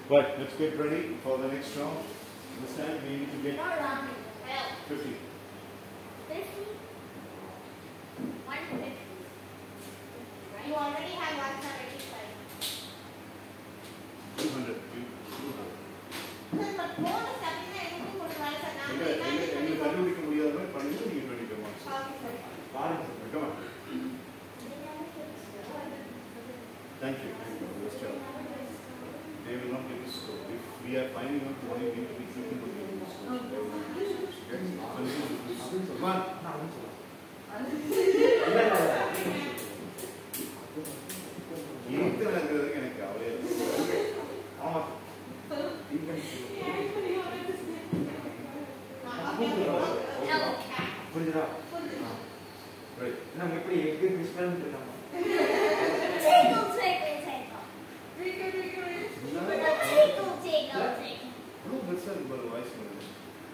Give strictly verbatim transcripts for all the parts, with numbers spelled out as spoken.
Right, let's get ready for the next round. Understand? We need to get fifty. fifty? one fifty. You already have one seventy-five. two hundred. But bonus அப்படினா எனக்கு கொடுவாங்க sir நான் இல்ல இல்ல நீங்க கண்டுபிடிக்க முடியாதவங்க பண்ணுங்க நீங்க twenty marks. Okay sir. பாருங்க சார். Come on. Thank you. Thank you. Let's try. They will not get this score. If we are finding out what we need to be thinking of getting this score. Okay? Come on. இருக்கிறதுக்கு எனக்கு கவலையே இல்லை. ஆமா. புரியுதா? Right. நம்ம எப்படி எக் கிறிஸ்டன் பண்ணோம். Tickle, tickle, tickle. Tickle, tickle. Tickle, tickle, tickle. No, that's not the voice mode.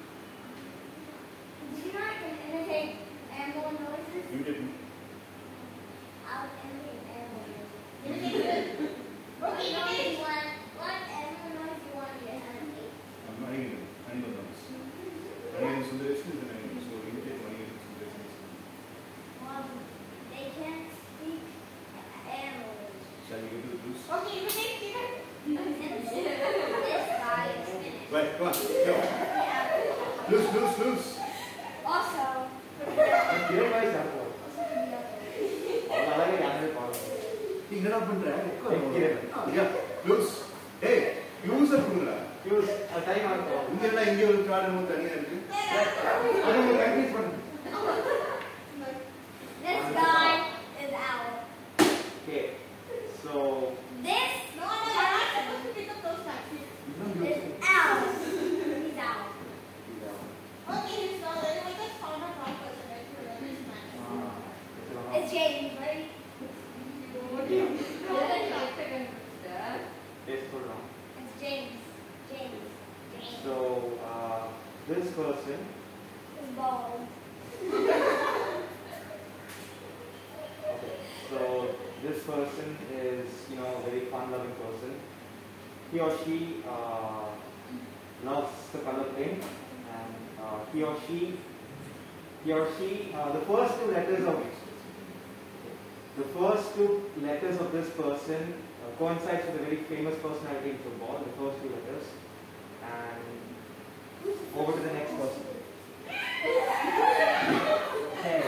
Do you not imitate animal noises? You didn't. I'll imitate animal noises. Imitate. Okay, imitate one. What animal noise you want me to imitate? I'm not even animal noise. Animal Sundaresan is an animal, so imitate Manigan Sundaresan. Well, they can't speak animal noise. Shall we go to the blues? Okay, imitate Peter. This guy is finished. Right, come on, go. Blues, blues, blues. Also, Kiran bhai sir. அவ்வளவு யாரே பாருங்க. நீ என்னடா பண்ற? Kiran. blues. ஏய், blues குடுறா. Use time ஆகும். இங்க என்ன இங்க ஒரு கார்டு நம்ம தனியா இருக்கு. அது நம்ம கன்ஃபியூஸ் பண்ணு. this guy is out. Okay. So This no, no, you're not supposed to pick up those taxis. It's out. He's out. Okay, he's not. I just found a wrong person. Right? For this man. It's James, right? yes, hold on. It's James. James. James. So uh, this person It's bald. okay. So this person is, you know, a very fun-loving person. He or she uh, loves the color pink, and uh, he or she, he or she, uh, the first two letters of the first two letters of this person uh, coincides with a very famous personality in football. The first two letters, and over to the next person. Hey,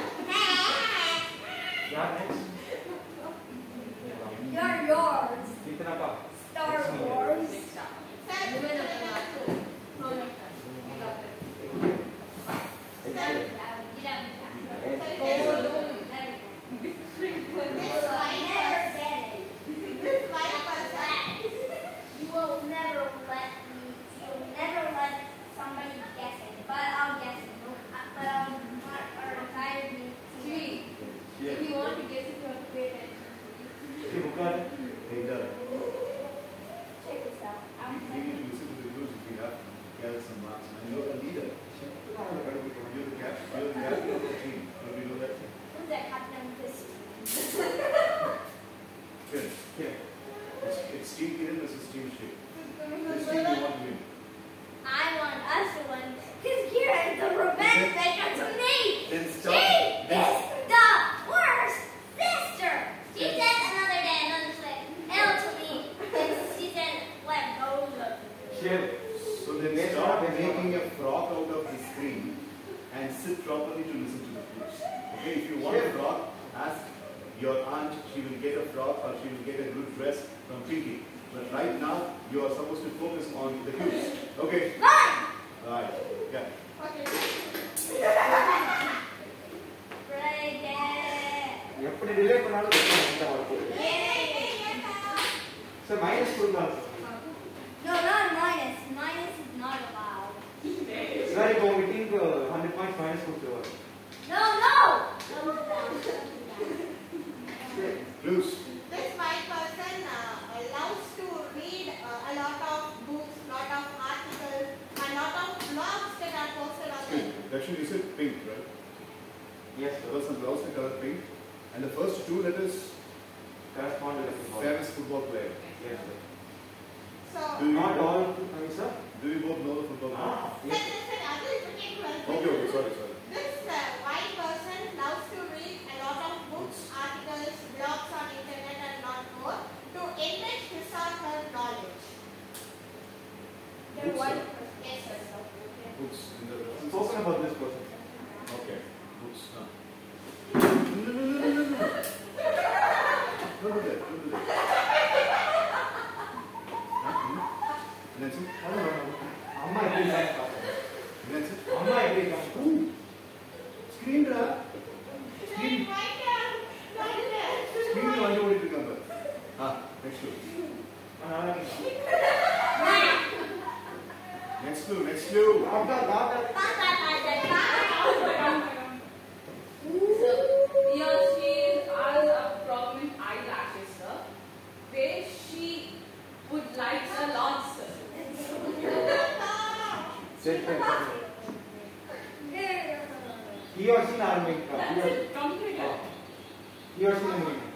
yeah, next. You're yours. Itana Star Wars. You will never let me. You'll never let somebody guess it, but I'll guess it. But I'll not or tired me. If you want to guess it, you have to pay attention. Hey, Dara. Check this out. I'm You need to listen to the blues if you have to gather some marks. And you're the leader. You're the captain. You're the captain of the team. Don't you know that? Who's that captain of this? Good. Here. It's, it's Team Kiran versus Team Shiv. This team you want to win. I want us to win. Because Kira is the revenge maker to me. Then She stop. is the worst sister. She said another day, another day, L to me. And she said, let go of me. Shiv. So then stop making a frock out of the screen and sit properly to listen to the blues. Okay, if you want a frock, ask your aunt. She will get a frock or she will get a good dress from Pinky. But right now, you are supposed to focus on the cues. Okay? Fine. Right. Yeah. Okay. Break it. எப்படி delay பண்ணாலும் இந்த வரும். Sir minus கொடுக்கலாம் No, not minus. Minus is not allowed. Sir இப்போ உங்க டீமுக்கு hundred points minus கொடுத்துருவாரு. No, no. Thumbs down. Blues. This white person uh, loves to read uh, a lot of books, lot of articles, a lot of blogs that are posted on the Darshan, you said pink, right? Yes, There sir. was some blouse in color pink. And the first two letters, Correspond to the football. famous football player. Yes, sir. So, Do you Not both- all, I mean, sir. Do you both know the football match? Ah, sir, yes. sir, sir, I will explain to us. Okay, okay, sorry, sorry. This uh, white person loves to read a lot of books, articles, blogs on internet and lot more to enrich his or her knowledge. They're Books, one sir. person. Yes, sir. Books in the Spoken about this person. Okay, books. Huh. No, no, no, no, no, no. Don't do that. Don't do that. Huh? That's it. I don't know. Amma every time. That's it. Amma every time. Ooh. Screen ra. Screen. Right there. Right there. Screen la vandu odirukanga. Ah, next clue. Ah, Next clue, next clue. After that, So, he or she has a prominent eyelashes, sir. Where she would like a lot, sir. Sit there. He or she not make. He That's or it, complete. oh. He or she not make.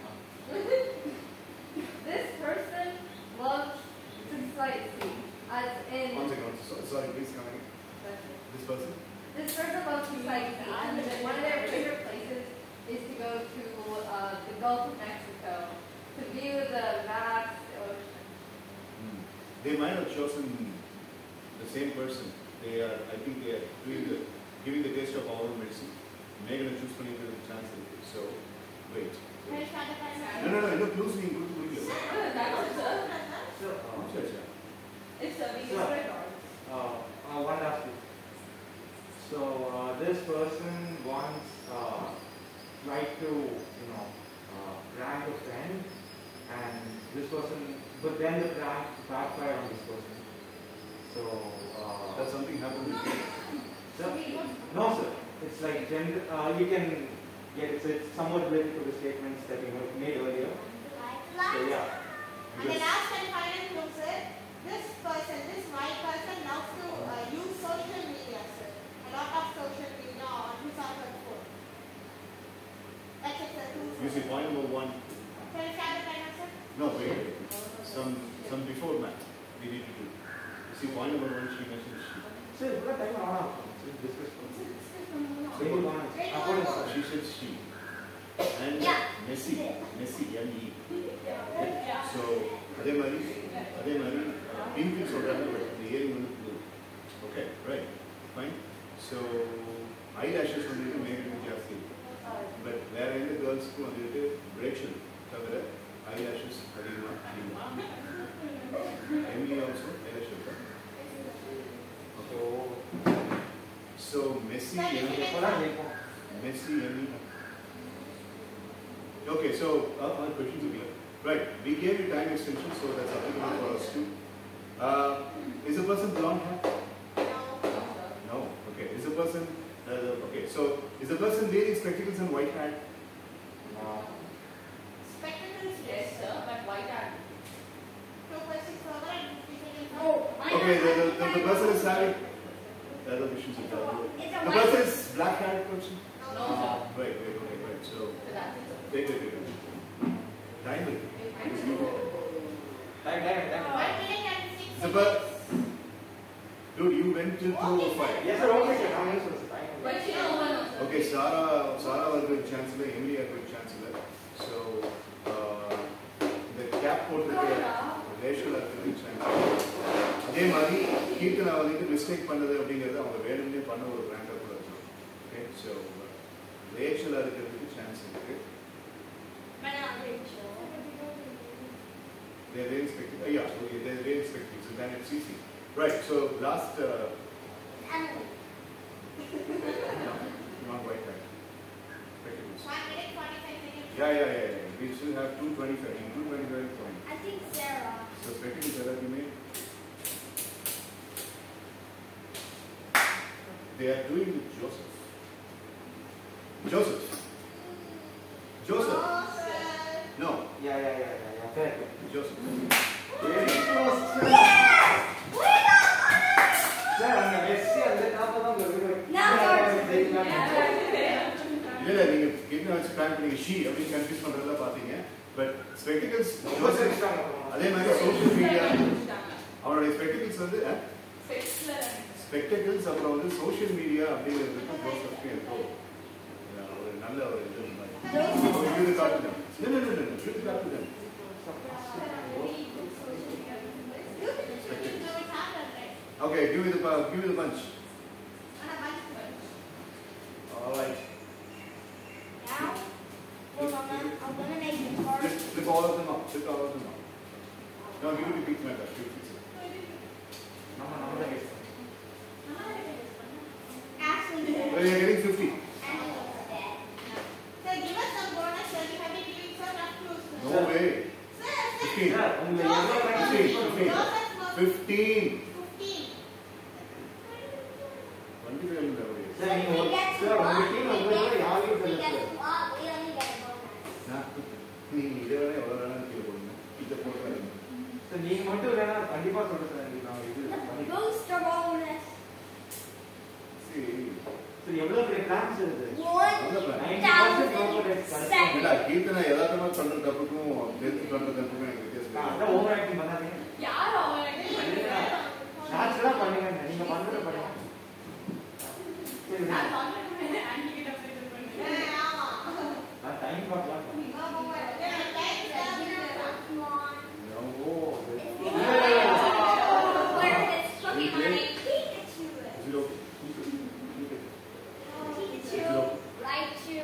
This person loves to sightsee, as in One second, so- sorry, please come again. This person? this person loves to sightsee, and one of their favorite places is to go to uh, the Gulf of Mexico to view the vast ocean. Hmm. They might have chosen the same person. They are, I think they are doing the, giving the taste of our medicine. They're going to choose for the chance. So, wait. Can I start the timer? No, no, no, no, close me, good, good, good. Oh, that's it, sir. So, uh, Acha, acha. It's a we Sir. spread on. Uh, uh, one last thing. So uh, this person wants uh, tried to you know uh, prank a friend, and this person, but then the prank backfired on this person. So uh, Does something happen with you? sir, no sir, it's like gender. Uh, you can get it. So it's somewhat related to the statements that you have made earlier. So yeah. And the last and final clue, sir. This person, this white person loves to uh, use social media, sir. A lot of social media on his or her phone. That's it, sir. Two, You see, point number one. Can I start the timer, sir? No, wait, wait. Some, some before math we need to do. You see, point number one, she mentioned she. Sir, what time are we discuss? Wait, one more. She said she. And Yeah. Messi, Messi, M E. Yeah. So, அதே மாதிரி அதே மாதிரி pink சொல்றாங்க but இந்த ஏழு வந்து blue. Okay, right. Fine. So, eyelashes வந்து மேலும் ஜாஸ்தி இருக்கு. பட் வேற எந்த கேர்ள்ஸ்க்கும் வந்துட்டு பிரேக்ஷன் தவிர eyelashes அதிகமா அதிகமா. Emily also eyelash இருக்கா? So, So, Messi, M E. what are they for? Messi, M E. Okay, so uh, our questions are clear. Right, we gave you time extension, so that's applicable for us too. Uh, is the person blonde hair? No. Okay. Is the person? Uh, okay. So is the person wearing spectacles and white hat? Uh, Spectacles, Yes, sir, but white hat. two questions further and fifty seconds. Oh, Okay. The, the, the, the person is having. The other questions are done. The person is black hat person. No, Uh, sir. right. Right. Okay. Right. So So that's it, sir. wait, wait, wait. wait. Time will. time, time, time. One minute and six The seconds. per- Dude, you went till two oh five. Yes, sir. Okay, sir. I'm used to this. Time. But she no one knows, sir. Okay, Sarah, Sarah was good chancellor, Emily was good chancellor. So, uh, the cap போட்டிருக்க Rachel was good chancellor. அதே மாதிரி கீர்த்தனா வந்துட்டு mistake பண்ணது அப்படிங்கிறது அவங்க வேணும்னே பண்ண ஒரு பிராண்டா கூட வச்சிருக்கோம். ஓகே, ஸோ ரேஷல் இருக்கிறதுக்கு சான்ஸ் இருக்கு. They're very spectacular. Yeah, okay, they're very spectacular. So then it's easy. Right, so last. Uh, no, not white hat. Spectacles. One minute, forty-five seconds. Yeah, yeah, yeah, yeah. We still have two twenty-five. two twenty-five points. I think Sarah. So spectacles that have been made. They are doing with Joseph. Joseph. Joseph. Oh, sir. No, Yeah, yeah, yeah, yeah, yeah. Fair, fair. Joseph. Very close, sir. Sir, அந்த Messi அந்த நாற்பதாம் வருது. Now, இல்ல நீங்க என்ன வச்சு plan பண்ணீங்க she அப்படின்னு கன்ஃபியூஸ் பண்றதெல்லாம் பாத்தீங்க பட் ஸ்பெக்டிகல்ஸ் ரொம்ப ஜோசப் extra. அதே மாதிரி சோஷியல் மீடியா அவனுடைய spectacles வந்து Spectacular. spectacles அப்புறம் வந்து social media அப்படிங்கிறதுக்கு ஜோசப்க்கு இருக்கும் ஒரு நல்ல ஒரு இது மாதிரி இது காட்டுங்க இல்ல இல்ல இல்ல இது காட்டுங்க Okay, give me the uh, give me the punch. All right. Now, hold on, I'm I'm gonna make it hard. Just flip all of them up. Flip all of them up. No, give it to Pete Meta. Give it to Pete. நம்ம நம்ம தான் கேட்கணும். Ashley said. Well, you're getting fifty. Ashley said. Sir, give us some bonus, sir. You have been giving so much clues. No way. Sir, sir. Fifteen. Sir உங்க எவ்வளவு Fifteen. Practice Fifteen. Fifteen. Twenty-five is very. Sir நீங்க ஒரு sir உங்க team உங்களுக்கு யாருக்கு We தெரியல get one, we only get a bonus. நீ இதை வேணா எவ்வளவு வேணா கீழே போடுங்க இதை போட்டு சார் நீங்க மட்டும் வேணா கண்டிப்பா சொல்றேன் சார் நான் இது பண்ணி Booster bonus. சரி சார் எவ்வளவு பெரிய பிளான்ஸ் இருக்கு One ninety percent ப்ராப்பர்ட்டி இல்ல கீர்த்தனா யதார்த்தமா சொல்ற தப்புக்கும் பேசி சொல்ற தப்புக்கும் எனக்கு வித்தியாசம் அதான் ஓவர் ஆக்டிங் பண்ணாதீங்க யார் அவன்? நேச்சுரலா பண்ணுங்க நீங்க பண்றத பண்ணுங்க சரி நான் சொன்னேன் ஆன்டி கிட்ட போய் இது பண்ணு. நான் டைம் பார்க்கலாம் Come on. Oh Where is Pokemon? Pikachu. Zero Pikachu. Raichu.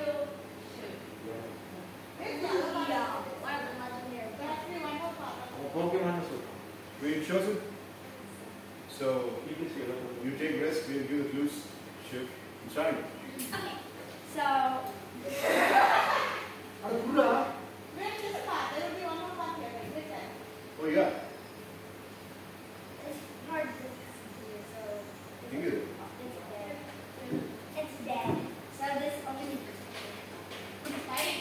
Leo. One of the legendary. Pokemon சொல்றேன் Wait, chosen. So பிடிசி எவ்வளவு you take rest. We'll give the clues. Shift. Starting. Okay. So. அது புல்லா Wait, this part. There will be one more part here. Wait, this side. Oh yeah. It's hard to see, so. Think it. It's dead. It's dead. So this only. Right?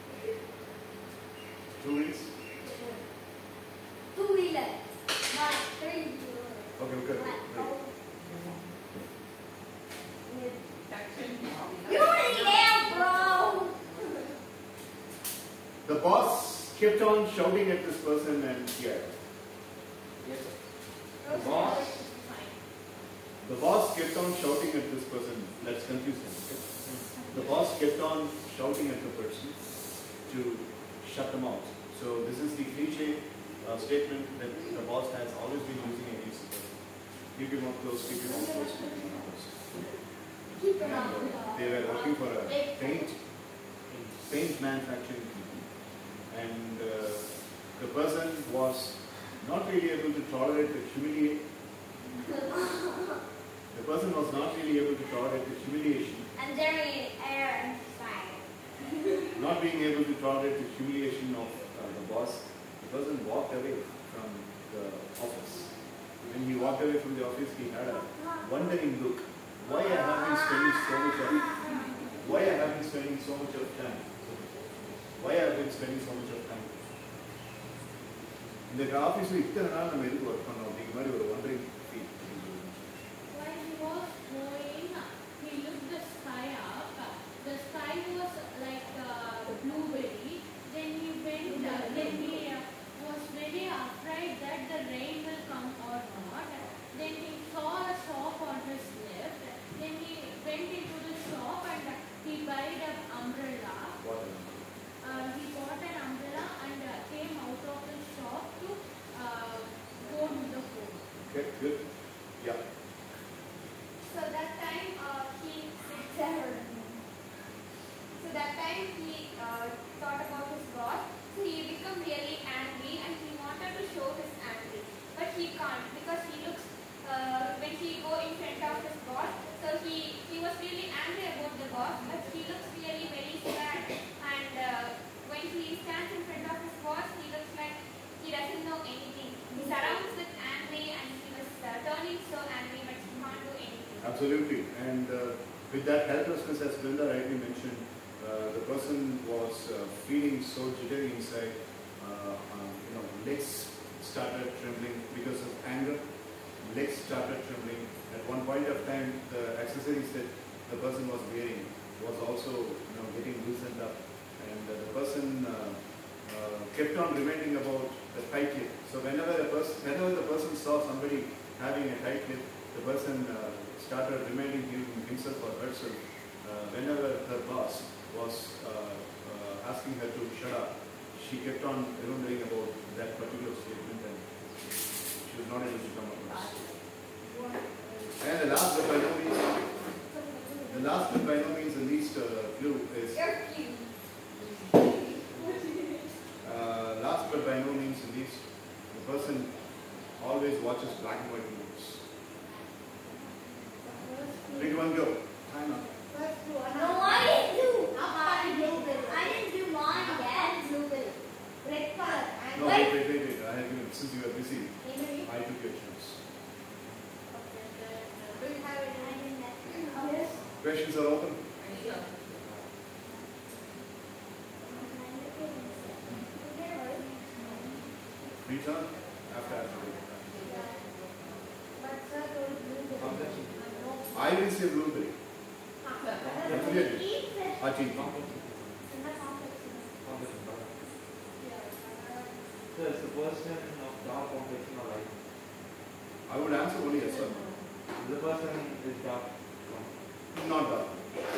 Two weeks. Two wheelers. Not three wheelers. Okay, okay. What? Right. You already there, bro. The boss kept on shouting at this person and yeah. Yes, The boss. The boss kept on shouting at this person. Let's confuse him. Okay? The boss kept on shouting at the person to shut them out. So this is the cliche uh, statement that the boss has always been using against the person. Keep your mouth closed. Keep your mouth closed. Keep your mouth closed. Keep it And, on. uh, they were working for a paint paint manufacturing company, and uh, the person was not really able to tolerate the humiliation. The person was not really able to tolerate the humiliation, And there is air and fire. not being able to tolerate the humiliation of uh, the boss. The person walked away from the office. When he walked away from the office, he had a wondering look. Why I have been spending so much of why I have been spending so much of time? Why I have been spending so much of time? இந்த ஆஃபீஸில் இத்தனை நாள் நம்ம எதுக்கு work பண்ணோம் அப்படிங்கிற மாதிரி ஒரு wondering feel. While he was going, he looked the sky up. The sky was like uh, blueberry. Then he went, uh, then he uh, was very afraid that the rain will come or not. Then he saw a shop on his left. Then he went into the shop and he bought an umbrella. What? Uh, he bought an umbrella and uh, came out of the shop to uh, go to the home. Okay, good. Yeah. So that time uh, he so that time he uh, thought about his boss. So he became really angry and he wanted to show his anger, but he can't because he looks uh, when he go in front of his boss. So he he was really angry about the boss, but he looks really very sad. And uh, when he stands in front of his boss, he looks like he doesn't know anything. He surrounds with angry and he was uh, turning so angry, but he can't do anything. Absolutely. And uh, with that helplessness, as Brenda rightly mentioned, uh, the person was uh, feeling so jittery inside. Uh, um, you know, legs started trembling because of anger. Legs started trembling. At one point of time, the accessories that the person was wearing was also, you know, getting loosened up, and uh, the person uh, uh, kept on reminding about the tight lip. So whenever a person, whenever the person saw somebody having a tight lip, the person uh, started reminding him, himself or herself. Uh, whenever her boss was uh, uh, asking her to shut up, she kept on remembering about that particular statement, and she was not able to come across. And the last but by no means, the last but by no means the least uh, clue is. Uh, last but by no means the least, the person always watches black and white movies. Three, two, one, go. Time up. No, I didn't do. I didn't do mine yet. Red color. No, wait, wait, wait, wait. I have given, since you were busy, I took your chance. Questions are open. Return after after. I didn't say blueberry. Definitely. Ajit. So is the person of dark complexion or light? I would answer only yes or no. The person is dark. Not dark.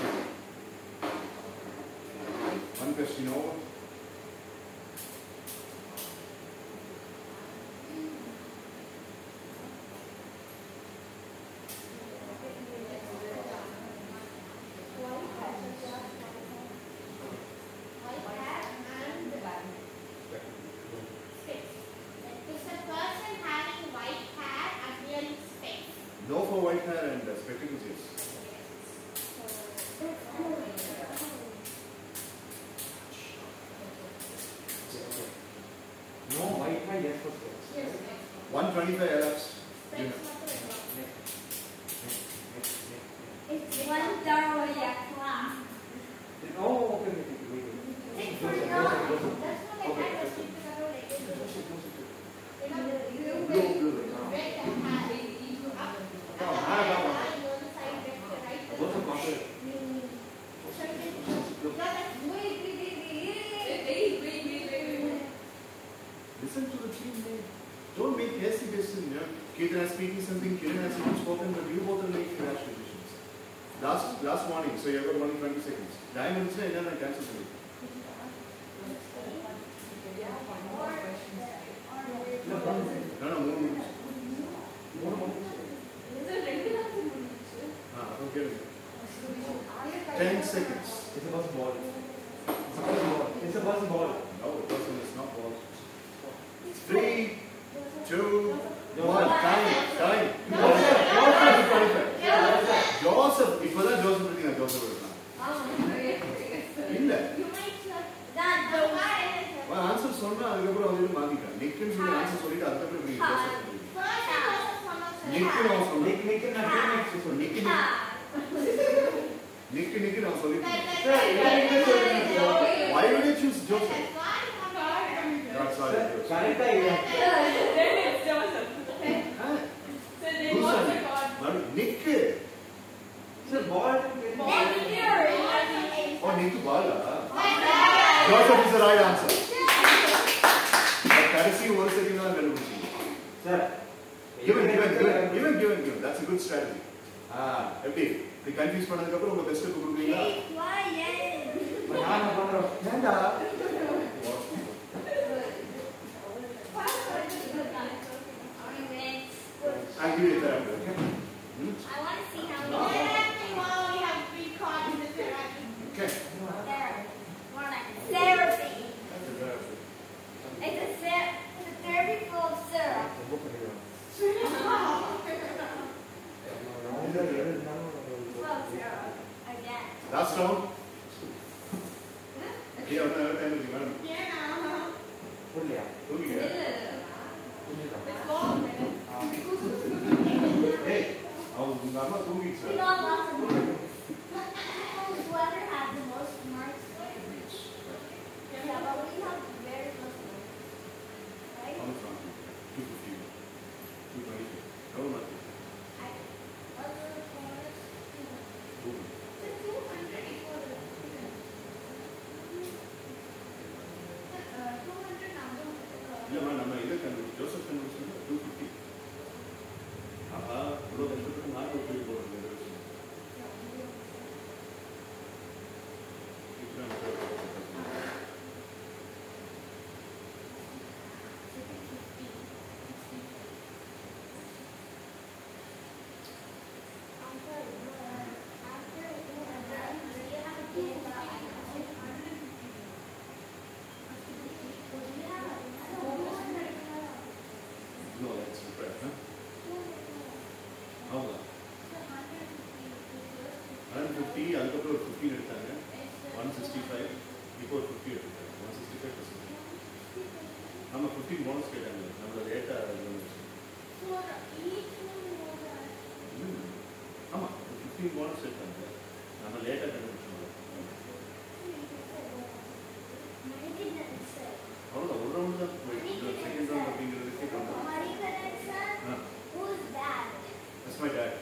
One question over. No for white hair and uh, spectacles, yes. No white hair, yes for specs. one twenty-five elapsed. You know. It's one thorough class. Oh, okay, okay, wait, wait. Six for Joseph, nine. Joseph, Joseph. That's what I Okay, had to okay. keep the color like this. Blue, blue. No, I have one. Joseph, confident. Listen to the team, mate. Don't make hasty decisions. You know, Ketan is speaking something, Kiran has even spoken, but you both are making rash decisions. Last last morning, so you have got only twenty seconds. Diamonds, and then I cancel it. No, no, more minutes. Ah, okay. Ten seconds. It's a person ball. It's a person ball. It's a person ball. No, the person is not ball. Three, two, one. Time, time. Joseph, Joseph. இப்பதான் Joseph இருக்கீங்க Joseph இருக்கலாம். இல்ல. Answer சொன்னா அதுக்கப்புறம் வந்து மாத்திட்டேன். நிக்குன்னு சொல்லி answer சொல்லிட்டு அதுக்கப்புறம் இப்படி ஜோசப் நிக்கு நான் சொன்னேன். Nick, Nick, and I didn't so Nick. நிக்கு நிக்கு நான் சொல்லிட்டேன். Sir, you are interested. Why would you choose Joseph? That's all. Correct idea. Huh? Who said it? But Nick. Sir, ball. Oh, Nick Bala. Joseph is the right answer. But கடைசி ஒரு second தான் கண்டுபிடிச்சீங்க. Sir. Given, given, given, given, given, given. That's a good strategy. Ah, எப்படி? இப்படி confuse பண்ணதுக்கு அப்புறம் உங்க best கொடுக்குறீங்களா? நான் என்ன பண்றேன்? ஏண்டா? I'll give you a therapy, okay? Hmm? I want to see how No. many. Okay. Therapy. More like therapy. That's a therapy. It's a, ser- it's a therapy full of syrup. Full of syrup. Again. Last round. Yeah, no, no, time is gone. புரியலையா? தூங்கிங்க. புரியல. Hey, அவங்க உங்க அம்மா தூங்கிடுச்சு. We know lots of marks. Whoever has the most marks wins. Yeah, but we have very close marks. Right? How much round? two fifty. two twenty. How much? I, what's the bonus? two. The two hundred equals the- Uh, No, that's different. Huh? How much? one fifty, அதுக்கப்புறம் ஒரு fifteen எடுத்தாங்க. one sixty-five, இப்போ ஒரு fifty எடுத்தாங்க. one sixty-five percent. நம்ம fifteen bonus கேட்டாங்க. நம்மளோட ரேட்டா இருந்துச்சு. ஆமா, fifteen bonus எடுத்தாங்க. நம்ம லேட்டா கண்டுபிடிச்சோம். அவ்வளோ ஒரு ரவுண்ட் தான் செகண்ட் ரவுண்ட் அப்படிங்கிறதுக்கே பண்ணுறோம். That's my dad.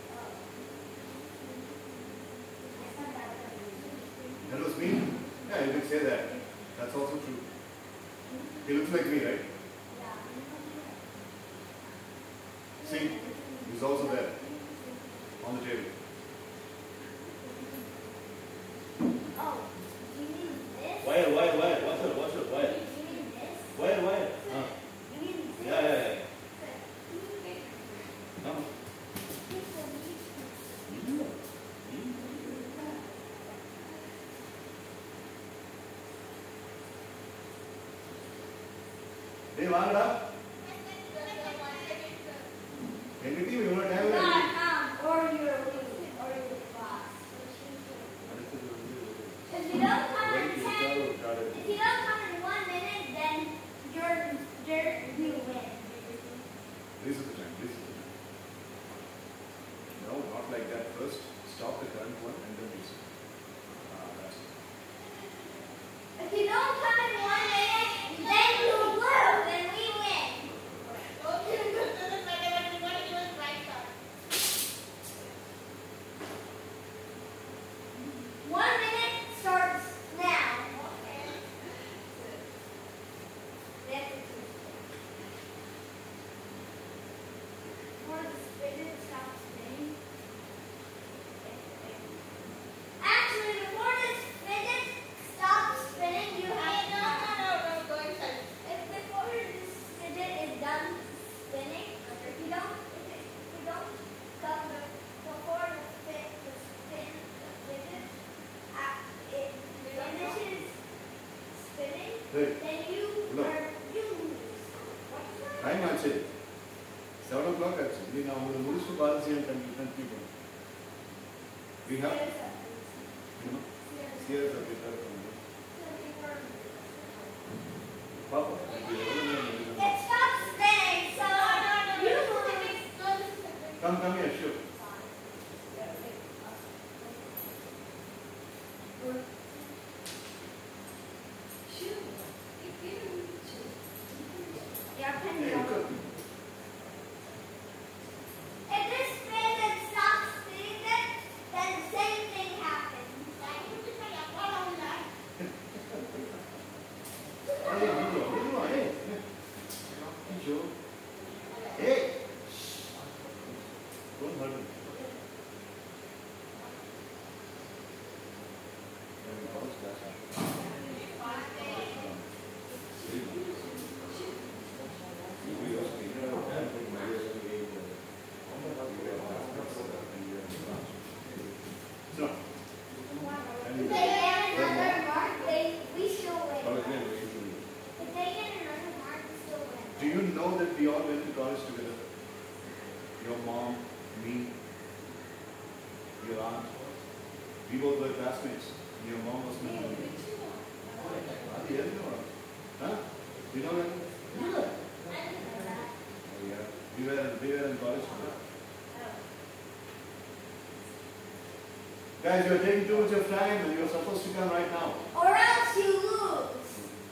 That was me? Yeah, you could say that. That's also true. He looks like me, right? See, he's also there on the table. Oh, do you mean this? Wire, wire, wire. Watch out, watch out, wire. Do you mean this? Wire, wire. Huh. You mean this? Yeah, yeah, yeah. Come on. Hey, வாங்கடா. எங்க team இவ்வளவு time Not, um, or you're leaving, or you're the boss. If you don't come in ten, if you don't come in one minute, then you're, you're, you win. This is the time, this is the time. No, not like that. First, stop the current one and then use it. Ah, that's it. If you don't come in one minute, then you lose, and we win. Okay, this is whatever you want to use right now. One minute starts now. That's the truth. Or the spinner stop spinning. Actually, before this spinner stops spinning, you have No, no, no, no, go inside. if before this spinner is done spinning, if you don't, if, it, if you don't come the, before the spin, the spin, the fidget, uh, it finishes spinning, Hey, then you No. are, you lose. What's that? time ஆச்சு. seven o'clock ஆச்சு. நீ நான் உங்களுக்கு முடிச்சுட்டு policy and continue பண்ணுங்க. We have, There's a- you know, there's serious of it. Papa, It stops spinning, so you lose. come, come here, shoot. Your pen Hey, goes. good. If this spinner stops spinning, then, then the same thing happens. Hey, Vijay, what do you want? Hey, Vijay. Hey, don't hurt him. So, If they get another mark, they, we still win. If they get another mark, we still win. do you know that we all went to college together? Your mom, me, your aunt. We both were classmates. Your mom was my mom. Ah, yeah, you know. Huh? You know that? You know that? Oh, yeah. We were, we were in college together. Guys, you're taking too much of time and you're supposed to come right now. Or else you lose.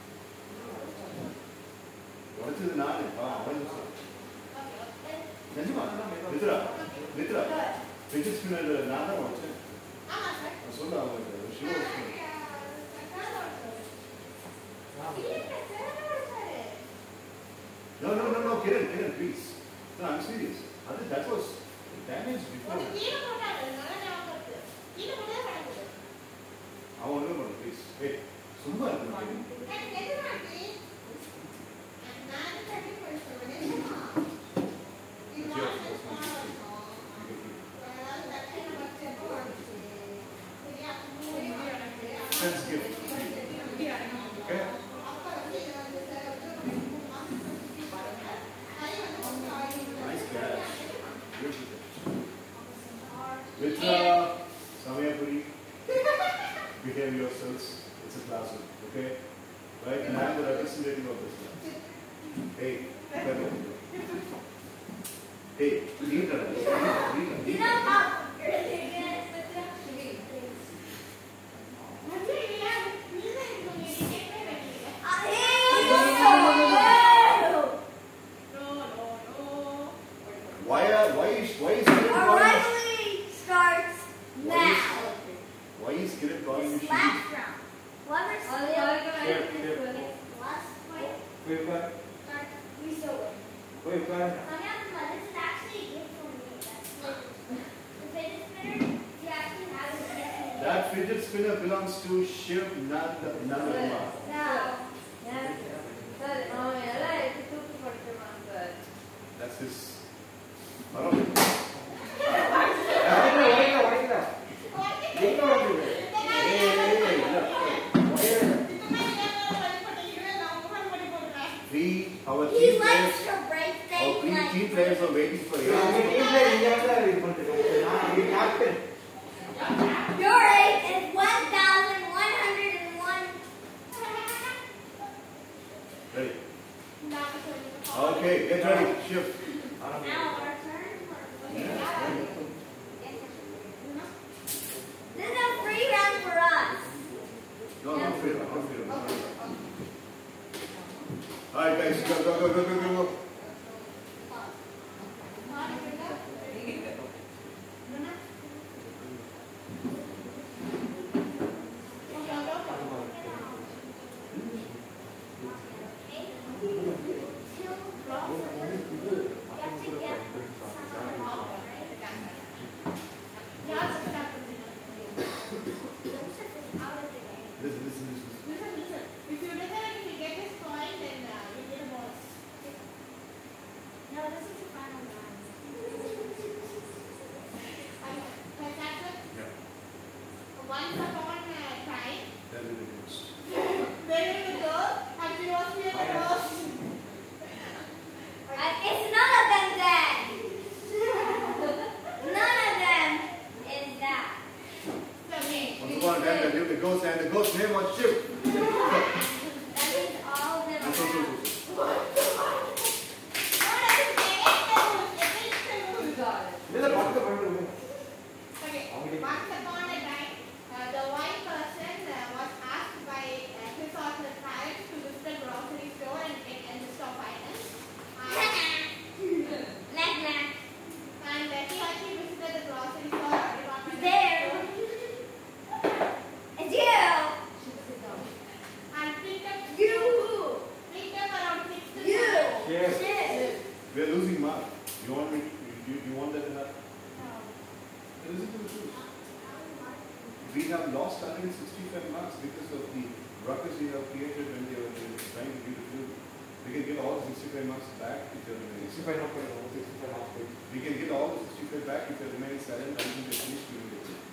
What is the name? Ah, what is it? Najima, Mitra, Mitra. Fidget spinner, Nana wants it. ஆமா sir. I saw that one. She was. No, no, no, no, Kiran, Kiran, please. No, I'm serious. I think that was damaged before. ஒரு கீழே போட்டாரு நல்லா ஞாபகம் இருக்கு. கீழே போட்டே படம். I want to know, please. Hey, Sumba. எனக்கு எதுனாட்டி நான் தட்டி போயிட்டேன். நிஜமா. இது Sure, நான் that's my mistake. அதாவது தட்டி நம்ம செப்போ வந்துச்சு. சரியா? Friends gift. Okay? அப்ப வந்து இது வந்து சார் வந்து மூணு மாசம் சுத்தி பாருங்க. அது வந்து Hey, read it. Read it. You know how Why are why is why is Kiran our calling? rivalry starts now. Why is Kiran calling you This Shri? last round. Whoever All the still arguments Here, is here. winning. last point We've got, starts, we still win. we've got, Sonia, this is actually a gift for me. That's like the fidget spinner. You actually have a gift. That fidget spinner belongs to Shiv Nand Nandama. No. Sir, அவன் எல்லாம் எடுத்து தூக்கி போட்டுருவான் sir. That's his. Alright. உடைக்கல, உடைக்கல, உடைக்கல. எங்க உடைக்குது? Hey, hey, hey, look. Three, our He team likes players, to break our things three like team players are waiting for you. அவங்க டீம்ல நீங்க தான் இது பண்றீங்க. நான் இது captain. your age is one thousand one hundred one. Ready? Okay, get ready. Shiv. Now our turn. This is a free round for us. No, no, freedom, no freedom. Alright, guys, go, go, go, go, go, go, go. Listen, listen, listen. If you listen and if you get this point, then uh, you get a bonus. No, this is the final round. Has that it? Yeah, Once upon a time, that will be the most. there was a girl and she was here the most. Uh, it's none of them then. None of them is that. So me. Once upon a time, there lived a ghost, and the ghost's name was Shiv. That means all of them And so, so, are. so, so. What is it? You got it. இல்ல பக்கத்துல போயிட்டு Okay. Once upon a time, uh, the white person uh, was asked by uh, his or her parents to visit a grocery store and get a list of items. Uh, Like that. and uh, he or she visited the grocery store or department There. store It's you. and picked up You. picked up around six to You. seven. Yes. Shit. We are losing mark. You want me? You, you want that enough? Listen to the truth. We have lost one hundred sixty-five marks because of the ruckus we have created when they were trying to give the truth. We can get all the sixty-five marks back if you're remaining. sixty-five not போயிடும் sixty-five not போயிடும் We can get all the sixty-five back if you're remaining silent until they finish giving the truth.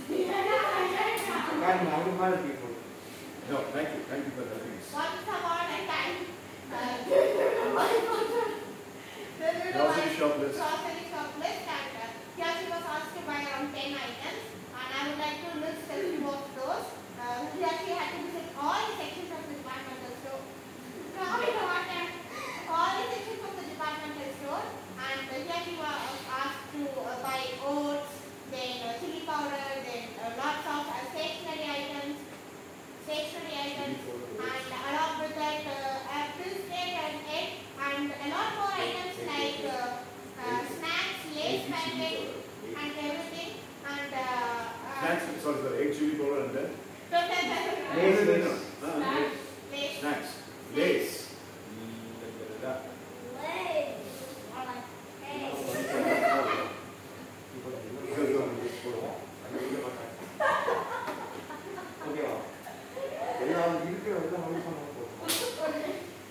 நான் அவங்க மேல people No, thank you. Thank you for helping us. Once upon a time, uh, there was a Grocery shop list. grocery shop list and uh, here she was asked to buy around ten items and I would like to list a few of those. Uh, here she had to visit all the sections of the departmental store. No, we don't want that. All the sections of the departmental store and uh, here she was asked to uh, buy oats, then uh, chili powder, then uh, lots of uh, stationery items, stationery items and along with that uh, a biscuit and egg and a lot more items like uh, uh, snacks, lace packets and everything and uh, uh, Snacks, sorry, sorry, egg chili powder and then? Lace, No, no, no, lace. no. Ah, Snacks, lace. Snacks. Lace. Da, da, da, da. Legs. Or like, hey. Go, go. ஓகேவா எல்லாம் இருக்கிற எல்லாம் நம்ம பண்ண போறோம்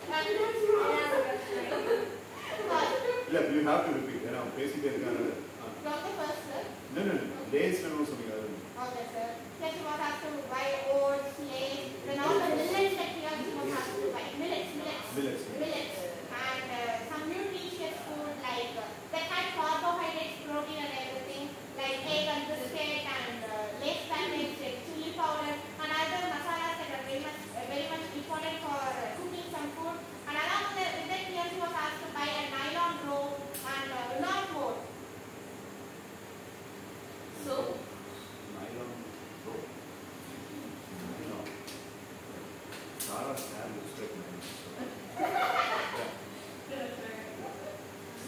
Look, you have to repeat. You know, basically, uh, From the first sir. no, no, no. Lace and also something other. Okay, sir. Then she was asked to buy oats, lace, then all the millets that she was asked to buy. Millets, millets. Millets. Millets. And uh, some nutritious food like uh, that had carbohydrates, protein and everything like egg and biscuit and uh, lace packets, like chili powder and other masalas that are very much, uh, very much important for uh, cooking some food. And along with that, with that here she was asked to buy a nylon rope and uh, not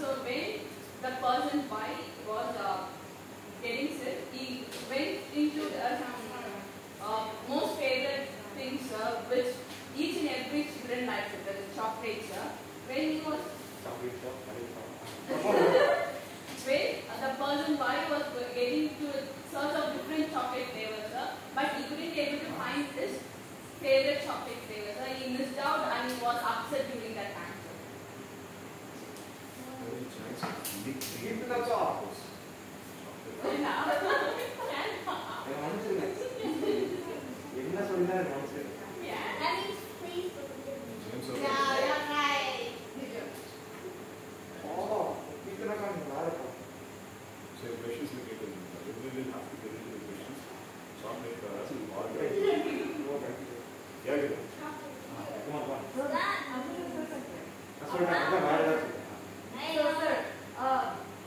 So when the person Y was uh, getting sick, he went into the uh, most favorite things uh, which each and every children likes it, that is chocolates. Uh, when he was Chocolate shop, chocolate shop. when uh, the person Y was getting to search of different chocolate flavors, uh, but he couldn't be able to find his favorite chocolate flavors. Uh, he missed out and he was upset during that time. Keep it up, sir. எனக்கு மனசில்லை. என்ன சொல்லினாரு மனசில்லை. That means please forgive me. James, Yeah, okay. you're right. Oh, keep it up on the ladder. So your questions will get into it. We will have to get into the questions. Chocolate for us is all right. Yeah, good. Come on, come on. So that, That's what I'm going to do. So, sir, uh,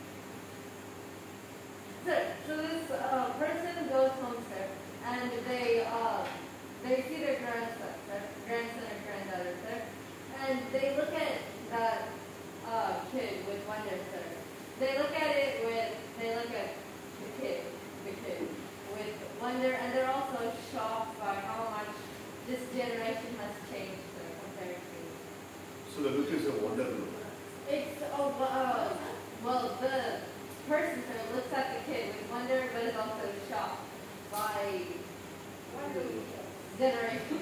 sir, so this uh, person goes home, sir, and they uh, they see their grandson, sir, grandson or granddaughter, sir, and they look at that uh, kid with wonder, sir. They look at it with, they look at the kid, the kid with wonder, and they're also shocked by how much this generation has changed, sir, compared to. So the look is a wonder look. It's, oh, uh, well, the person sort of looks at the kid with wonder, but is also shocked by generation.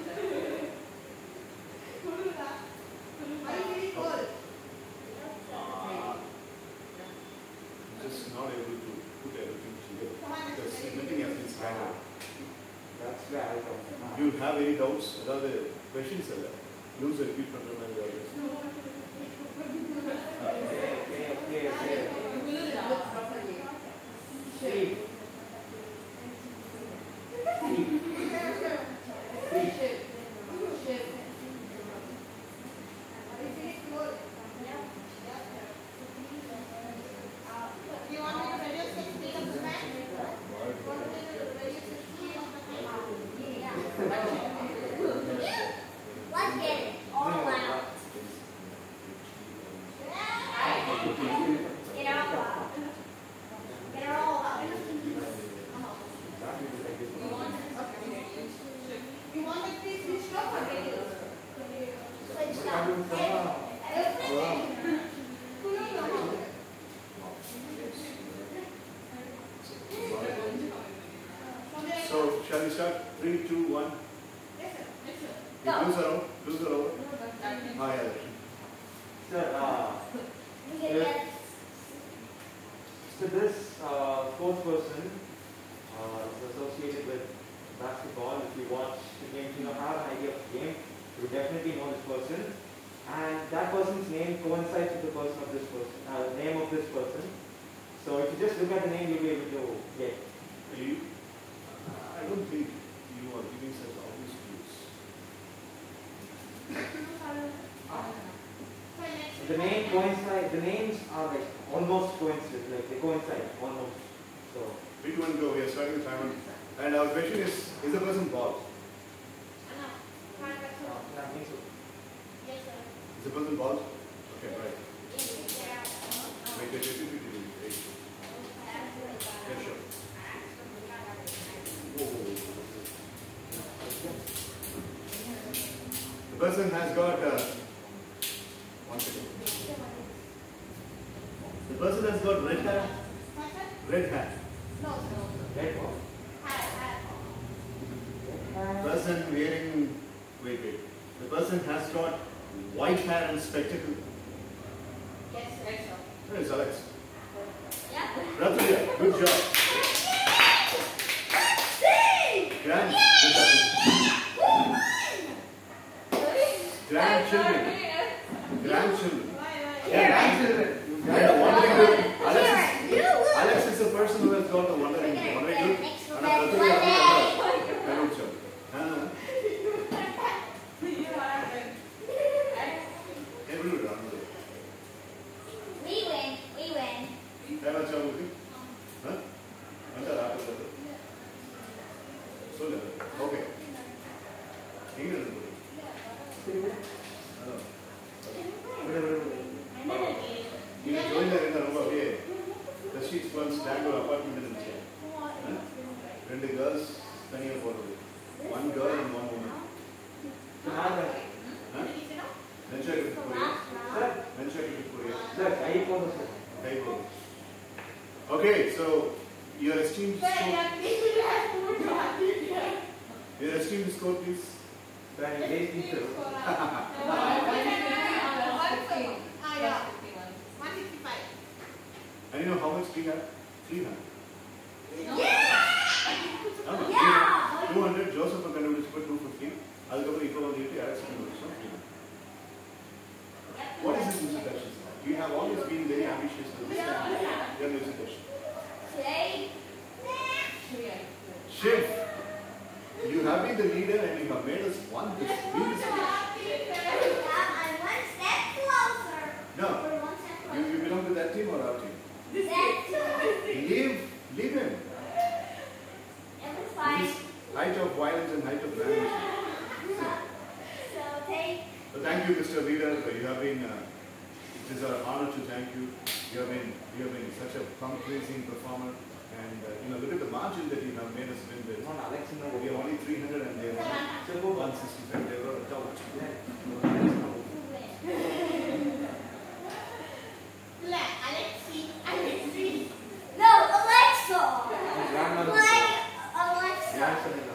Are you really good? Just not able to put everything together. Come on, Because Mister everything has been scattered. That's where I come from. Do you have any doubts? Other questions are there? Use a repeat from the others. Okay, okay, okay. Sleep. Do you want me to reduce the speed of the fan? Want me to reduce the speed of the fan? let's get it all out. Get it all out. Get it all out. You want the trees switched off or reduced? Switch up. So, shall we start? Three, two, one. Yes, sir. You lose around. Lose around. Ah, yeah. Sir, uh, We get that. so this uh, fourth person uh, is associated with basketball. If you watch the game, you know, have an idea of the game, you would definitely know this person. And that person's name coincides with the person of this person, uh, name of this person. So if you just look at the name, you'll be able to get. You, I don't think you are giving such obvious clues. The name coincide. The names are like almost coincide, like they coincide almost. So Three, two, one, go. We are starting the timer. And our question is: is the person bald? uh, I think so. Yes, sir. Is the person bald? Okay, right. Wait, wait, wait, wait, wait, wait, wait. Yeah, sure. Whoa. The person has got uh, one second. The person has got red hair. What, sir? Red hair. No, sir. Red ball. Hat, hat. Person wearing. Wait, wait. The person has got white hair and spectacles. Yes, sir. Where is Alex? Yeah. Ratuja, good job. Grand, good job. Grandchildren. Grandchildren. Why, why? Yeah, grandchildren. And the wandering group. Alex is, Alex is the person who has got the wandering group. Wandering group. And a Ratuja has got the Very good. Ah, every run. We win. We win. Have a job with it? Huh? Anta raatu bata. So okay. Inga irundhu. Hello. Wait, wait, wait. நீங்க ஜோயின்ல இருந்தா ரொம்ப அப்படியே the sheets once stand ஒரு apartment இருந்துச்சு. ரெண்டு girls தனியா போறது. One girl and one woman. Mention it for you. Mention it for you. Sir, I pose sir. Type of. Okay, so your esteemed score. Your esteemed score, please. Sir, I raised it sir. And you know how much we have? three hundred. two hundred, Joseph and Kandubidichu for two fifty. அதுக்கப்புறம் இப்போ வந்துட்டு Alex Kandubidichu. What is this introduction? You have always been very ambitious to this time. Your introduction. Shiv, you have been the leader and you have made us one this win this game. No, you, you belong to that team or our team? Leave, leave him. He's height of violence and height of violence. So thank you, Mister Leader. You have been. Uh, it is our honor to thank you. You have been. You have been such a pleasing performer, and uh, you know, look at the margin that you have made us win with. Come on, Alex, no. We are only three hundred, and they are one sixty-five. They were a doubt. No, Alexa! Grandmother. Like Alexa. Grandson.